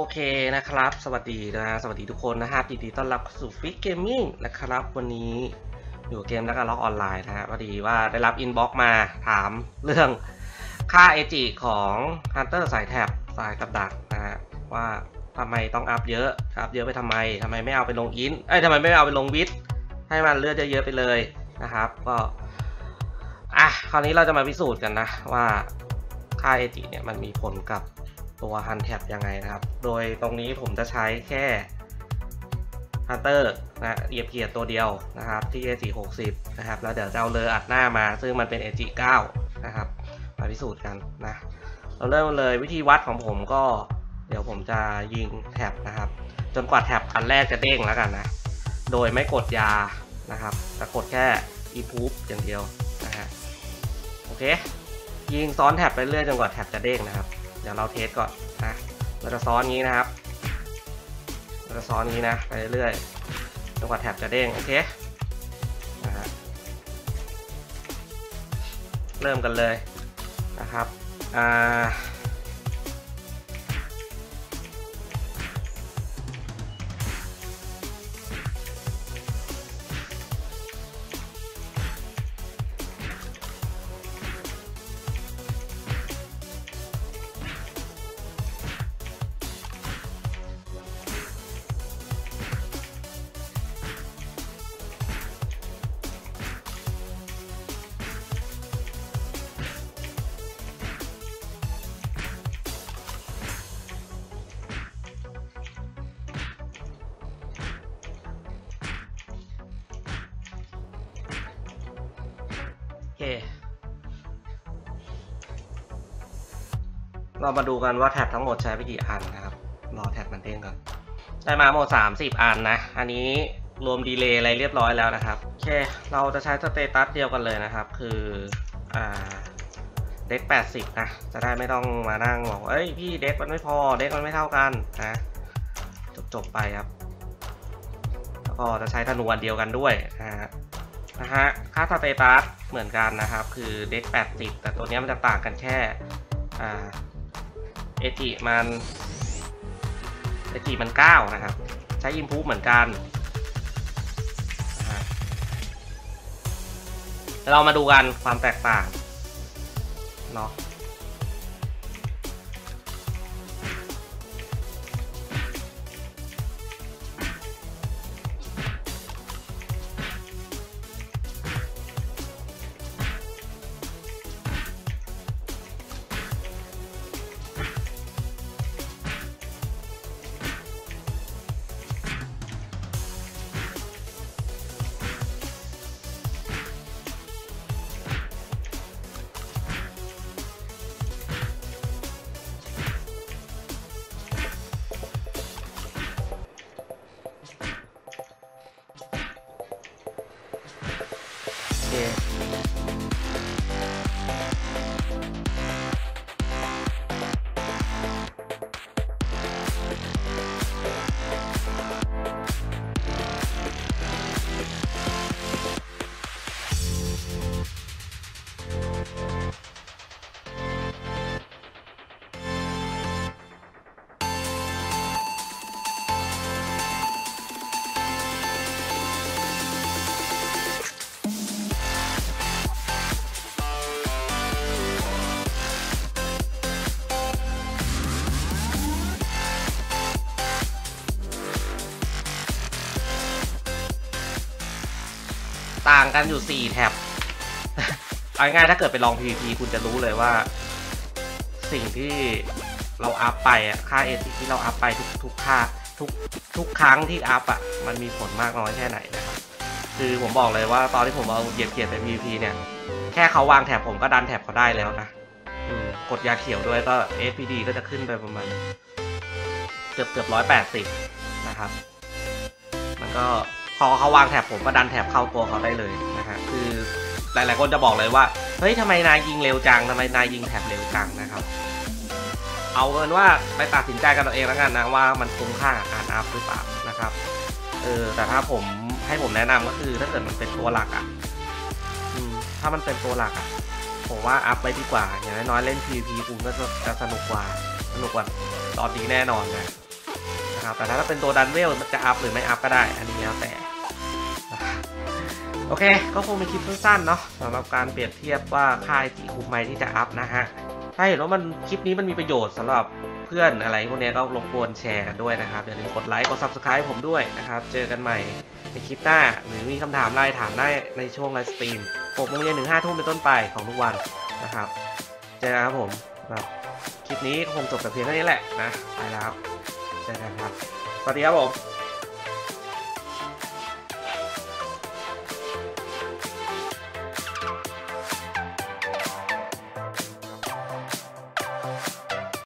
เคนะครับสวัสดีสวัสดีทุกคนนะครับยินดีต้อนรับสู่ฟิกเกมมิ่งนะครับวันนี้อยู่เกมนักล็อกออนไลน์นะฮะพอดีว่าได้รับอินบ็อกซ์มาถามเรื่องค่าเอจิของฮันเตอร์สายแท็บสายกับดักนะฮะว่าทำไมต้องอัพเยอะไปทำไมไม่เอาไปลงอินทำไมไม่เอาไปลงวิทให้มันเลือดเยอะๆไปเลยนะครับก็คราวนี้เราจะมาพิสูจน์กันนะว่าค่าเอจิเนี่ยมันมีผลกับตัวฮันแท็บยังไงนะครับโดยตรงนี้ผมจะใช้แค่ฮันเตอร์นะเหยียบเกียร์ตัวเดียวนะครับที่ A460 นะครับแล้วเดี๋ยวจะเอาเลออัดหน้ามาซึ่งมันเป็น A9 นะครับมาพิสูจน์กันนะเราเริ่มเลยวิธีวัดของผมก็เดี๋ยวผมจะยิงแท็บนะครับจนกว่าแท็บอันแรกจะเด้งแล้วกันนะโดยไม่กดยานะครับแต่กดแค่ improve อย่างเดียวนะฮะโอเคยิงซ้อนแท็บไปเรื่อยจนกว่าแท็บจะเด้งนะครับเดี๋ยวเราเทสก่อนนะเราจะซ้อนนี้นะครับเราจะซ้อนนี้นะไปเรื่อยจนกว่าแท็บจะเด้งโอเคนะฮะเริ่มกันเลยนะครับเรามาดูกันว่าแท็บทั้งหมดใช้ไปกี่อันนะครับรอแท็บมันเด้งก่อนได้มาหมด30อันนะอันนี้รวมดีเลย์อะไรเรียบร้อยแล้วนะครับโอเคเราจะใช้สเตตัสเดียวกันเลยนะครับคือเด็ก80นะจะได้ไม่ต้องมานั่งบอกเอ้ยพี่เด็กมันไม่พอเด็กมันไม่เท่ากันนะจบไปครับแล้วก็จะใช้ธนูอันเดียวกันด้วยนะฮะค่าสเตตัสเหมือนกันนะครับคือเด็ก80แต่ตัวนี้มันจะต่างกันแค่เอจิมัน9นะครับใช้อิมพูฟเหมือนกันเรามาดูกันความแตกต่างเนาะต่างกันอยู่4แท็บเอาง่ายถ้าเกิดไปลอง PVP คุณจะรู้เลยว่าสิ่งที่เราอัพไปค่าเอจิที่เราอัพไปทุกค่าทุกครั้งที่อัพมันมีผลมากน้อยแค่ไหนนะครับคือผมบอกเลยว่าตอนที่ผมเอาเหยียบเกียร์ไป PVP เนี่ยแค่เขาวางแท็บผมก็ดันแท็บเขาได้แล้วนะกดยาเขียวด้วยก็ SPD ก็จะขึ้นไปประมาณเกือบ180นะครับมันก็พอเขาวางแถบผมก็ดันแถบเข้าตัวเขาได้เลยนะฮะคือหลายๆคนจะบอกเลยว่าเฮ้ยทำไมนายยิงเร็วจังทำไมนายยิงแถบเร็วจังนะครับเอาเป็นว่าไปตัดสินใจกันเอาเองแล้วกันนะว่ามันคุ้มค่ากับการอัพหรือเปล่านะครับแต่ถ้าให้ผมแนะนำก็คือถ้าเกิดมันเป็นตัวหลักถ้ามันเป็นตัวหลักผมว่าอัพไปดีกว่าอย่างน้อยๆเล่น PVP คุณก็จะสนุกกว่าตอนนี้แน่นอนนะนะครับแต่ถ้าเป็นตัวดันเวลมันจะอัพหรือไม่อัพก็ได้อันนี้แล้วแต่โอเคก็คงเป็นคลิปสั้นๆเนาะสำหรับการเปรียบเทียบว่าค่ายที่คุ้มไหมที่จะอัพนะฮะถ้าเห็นว่ามันคลิปนี้มันมีประโยชน์สำหรับเพื่อนอะไรพวกนี้ก็รบกวนแชร์กันด้วยนะครับอย่าลืมกดไลค์กด Subscribe ผมด้วยนะครับเจอกันใหม่ในคลิปหน้าหรือมีคำถามไลน์ถามได้ในช่วงไลฟ์สตรีม6 โมงเย็นถึง 5 ทุ่มเป็นต้นไปของทุกวันนะครับเจอกันครับผมแบบคลิปนี้คงจบแต่เพียงเท่านี้แหละนะไปแล้วเจอกันครับสวัสดีครับผม